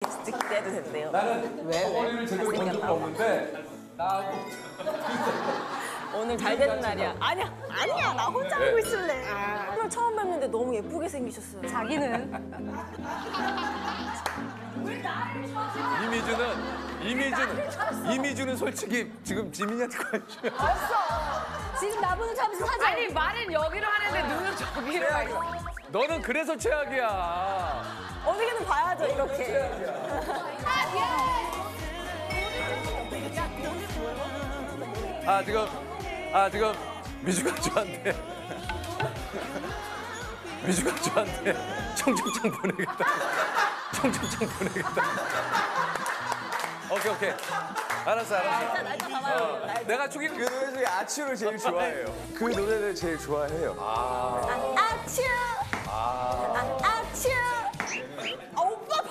진짜 기대해도 된대요. 나는 덩어리를 제대로 본 적은 없는데 나하고 오늘 잘 되는 날이야. 아니야, 나 혼자 하고 있을래. 오늘 처음 뵙는데 너무 예쁘게 생기셨어요. 자기는 이미주는 솔직히 지금 지민이한테 관심이 없어. 없어. 지금 나보고 잠시 사자. 아니 말은 여기로 하는데 눈은 저기로 가 있어. 너는 그래서 최악이야. 어떻게든 봐야죠, 이렇게. 지금 미주가 저한테 청첩장 보내겠다. 오케이. 알았어. 날짜 봐봐요. 내가 축의 그 노래 중에 아츄를 제일 좋아해요. 그 노래를 제일 좋아해요. 아츄! 아츄! 오빠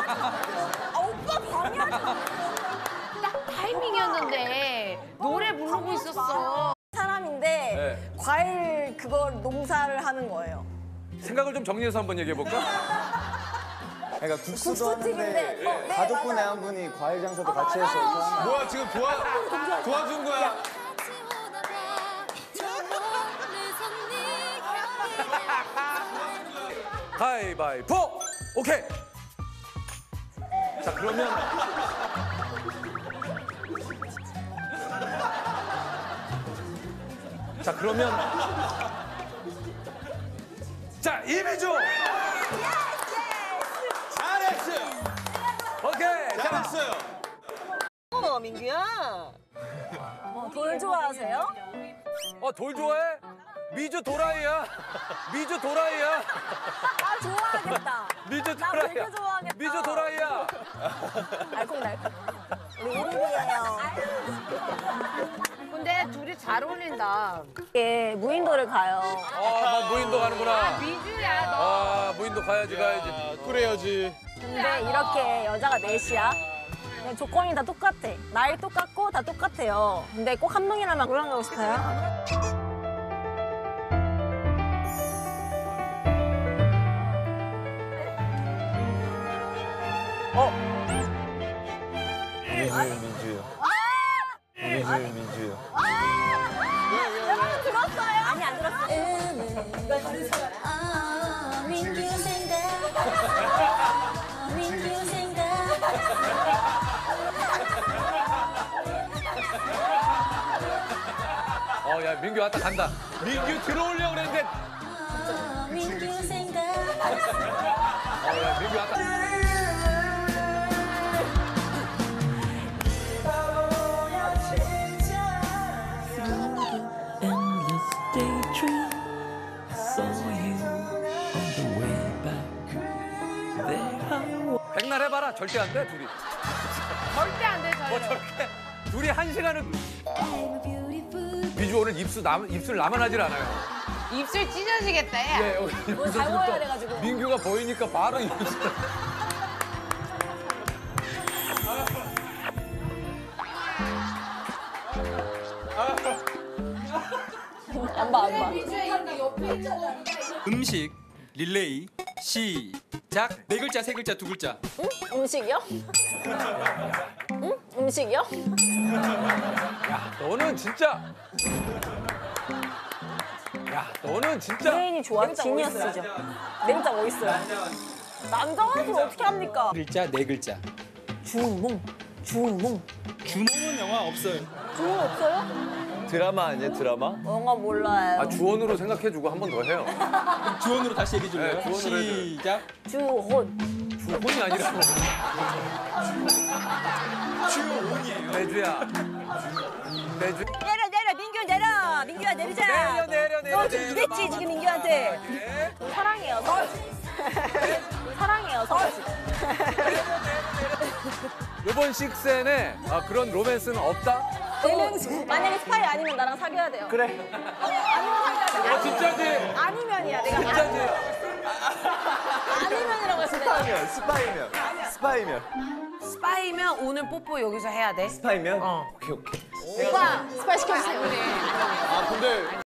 방해하지 마. 딱 타이밍이었는데 노래 부르고 있었어. 사람인데 네. 과일 그걸 농사를 하는 거예요. 생각을 좀 정리해서 한번 얘기해 볼까? 그러니까 국수도 국수집인데, 하는데 네, 가족분의 맞아요. 한 분이 과일 장사도 같이 해서 이렇게 하는 뭐야 지금 도와준 거야? 가위바위보. 오케이. 자 그러면 자 이미주. 잘했어요. 오케이. 잘했어요. 민규야. 돌 좋아하세요? 돌 좋아해? 미주 도라이야. 아 좋아하겠다. 미주 나 도라이야. 되게 좋아하겠다. 미주 도라이야. 알콩달콩. 우리 이름이에요. 근데 둘이 잘 어울린다. 예, 무인도를 가요. 막 무인도 가는구나. 미주야 너. 무인도 가야지. 그래야지. 근데 이렇게 여자가 넷이야. 그냥 조건이 다 똑같아. 나이 똑같고 다 똑같아요. 근데 꼭 한 명이라면 그런 거 싶어요? 민주요. 여러분 들었어요? 아니 안 들었어요. 민규 생각. 야 민규 왔다 간다. 민규 들어오려고 그랬는데. 민규 생각. 야 민규 왔다. endless daydream. I saw you on the way back. There I was. 백날 해봐라. 절대 안 돼 둘이. 절대 안 돼, 절대. 저렇게 둘이 한 시간은. 미주 오늘 입술 나만 하질 않아요. 입술 찢어지겠다, 야. 네, 잘 보여야 돼가지고. 민규가 보이니까 바로 입술. 안 봐. 음식 릴레이 시작. 네 글자, 세 글자, 두 글자. 음식이요? 음식이요? 너는 진짜. 브레인이 좋아. 지니어스죠. 네 글자 뭐 있어요? 남자 화술 어떻게 합니까? 글자, 네 글자. 주몽. 주몽은 영화 없어요. 주몽 없어요? 드라마 아니에요, 드라마? 영화 몰라요. 주원으로 생각해주고 한 번 더 해요. 주원으로 다시 얘기해 줄래요? 네, 주원으로 시작. 주혼. 주혼이 아니라고. 주원이에요. 내주야. 내주. 내려 민규야 민규야 내리자. 내려. 너 지금 기댔지 지금 민규한테. 사랑해요 서지. 이번 식센에 그런 로맨스는 없다? 만약에 스파이 아니면 나랑 사귀어야 돼요. 그래. 아니면 사귀어야 돼. 진짜지? 아니면이야 내가. 진짜지? 아니면이라고 했을 때. 스파이면. 스파이면 오늘 뽀뽀 여기서 해야 돼. 스파이면? 오케이. 오빠 스파이 시켜주세요. 아, 근데